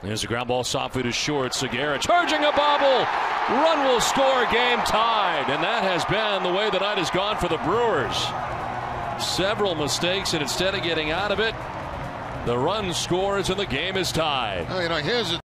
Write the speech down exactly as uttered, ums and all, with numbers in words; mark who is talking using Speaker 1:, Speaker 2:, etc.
Speaker 1: There's a ground ball softly to short. Segura charging a bobble. Run will score. Game tied. And that has been the way the night has gone for the Brewers. Several mistakes, and instead of getting out of it, the run scores and the game is tied.
Speaker 2: Oh, you know, here's a